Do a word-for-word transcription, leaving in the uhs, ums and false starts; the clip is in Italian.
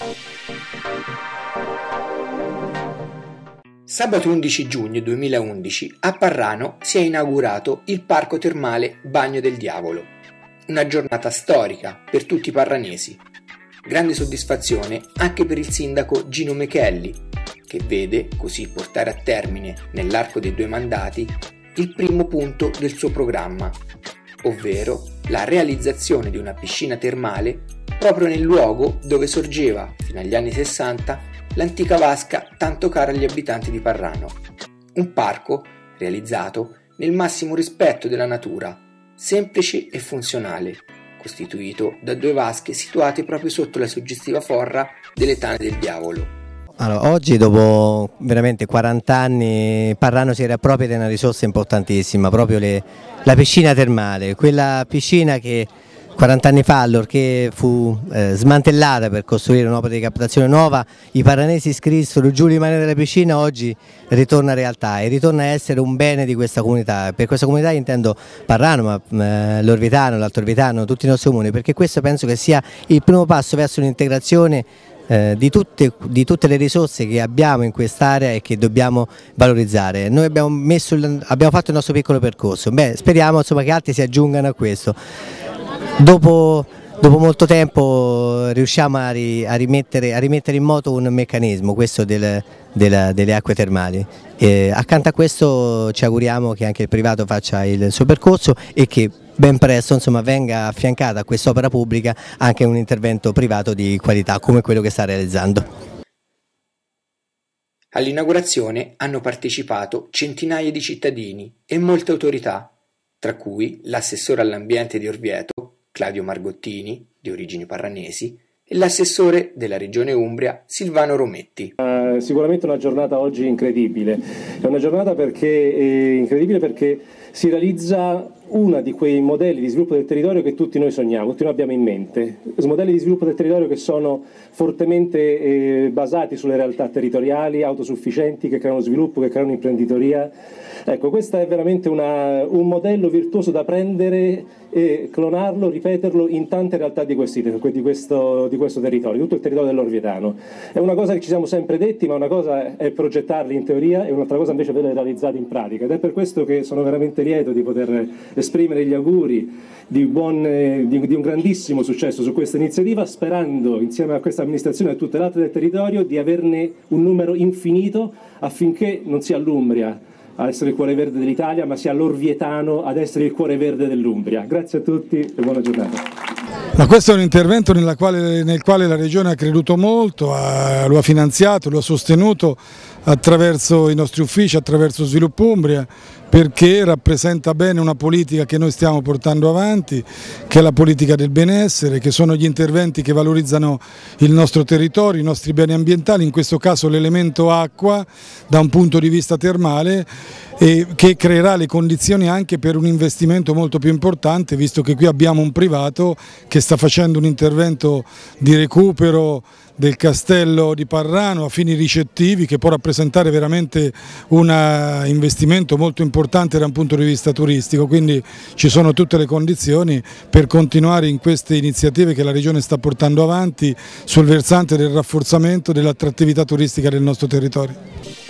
Sabato undici giugno duemilaundici a Parrano si è inaugurato il Parco Termale Bagno del Diavolo. Una giornata storica per tutti i parranesi. Grande soddisfazione anche per il sindaco Gino Mechelli, che vede così portare a termine, nell'arco dei due mandati, il primo punto del suo programma, ovvero la realizzazione di una piscina termale proprio nel luogo dove sorgeva, fino agli anni sessanta, l'antica vasca tanto cara agli abitanti di Parrano. Un parco realizzato nel massimo rispetto della natura, semplice e funzionale, costituito da due vasche situate proprio sotto la suggestiva forra delle Tane del Diavolo. Allora, oggi dopo veramente quaranta anni Parrano si riappropria di una risorsa importantissima, proprio le, la piscina termale, quella piscina che quaranta anni fa, allorché fu eh, smantellata per costruire un'opera di captazione nuova, i parranesi scrissero giù le mani della piscina, oggi ritorna a realtà e ritorna a essere un bene di questa comunità. Per questa comunità intendo Parrano, ma eh, l'Orvitano, l'Altorvitano, tutti i nostri comuni, perché questo penso che sia il primo passo verso un'integrazione eh, di, tutte, di tutte le risorse che abbiamo in quest'area e che dobbiamo valorizzare. Noi abbiamo, messo, abbiamo fatto il nostro piccolo percorso, beh, speriamo insomma, che altri si aggiungano a questo. Dopo, dopo molto tempo riusciamo a, ri, a, rimettere, a rimettere in moto un meccanismo, questo del, del, delle acque termali. E accanto a questo ci auguriamo che anche il privato faccia il suo percorso e che ben presto insomma, venga affiancata a quest'opera pubblica anche un intervento privato di qualità come quello che sta realizzando. All'inaugurazione hanno partecipato centinaia di cittadini e molte autorità, tra cui l'assessore all'ambiente di Orvieto, Claudio Margottini, di origini parranesi, e l'assessore della regione Umbria, Silvano Rometti. Uh, sicuramente una giornata oggi incredibile, è una giornata perché, eh, incredibile perché si realizza uno di quei modelli di sviluppo del territorio che tutti noi sogniamo, tutti noi abbiamo in mente, modelli di sviluppo del territorio che sono fortemente eh, basati sulle realtà territoriali, autosufficienti, che creano sviluppo, che creano imprenditoria. Ecco, questo è veramente una, un modello virtuoso da prendere e clonarlo, ripeterlo in tante realtà di, questi, di, questo, di questo territorio, tutto il territorio dell'Orvieto. È una cosa che ci siamo sempre detti, ma una cosa è progettarli in teoria e un'altra cosa invece è vederli realizzati in pratica. Ed è per questo che sono veramente lieto di poter esprimere gli auguri di, buon, di, di un grandissimo successo su questa iniziativa, sperando insieme a questa amministrazione e a tutte le altre del territorio di averne un numero infinito affinché non sia l'Umbria ad essere il cuore verde dell'Italia, ma sia l'Orvietano ad essere il cuore verde dell'Umbria. Grazie a tutti e buona giornata. Ma questo è un intervento nella quale, nel quale la Regione ha creduto molto, ha, lo ha finanziato, lo ha sostenuto attraverso i nostri uffici, attraverso Sviluppo Umbria, perché rappresenta bene una politica che noi stiamo portando avanti, che è la politica del benessere, che sono gli interventi che valorizzano il nostro territorio, i nostri beni ambientali, in questo caso l'elemento acqua da un punto di vista termale, e che creerà le condizioni anche per un investimento molto più importante, visto che qui abbiamo un privato che sta facendo un intervento di recupero del castello di Parrano a fini ricettivi, che può rappresentare veramente un investimento molto importante da un punto di vista turistico, quindi ci sono tutte le condizioni per continuare in queste iniziative che la Regione sta portando avanti sul versante del rafforzamento dell'attrattività turistica del nostro territorio.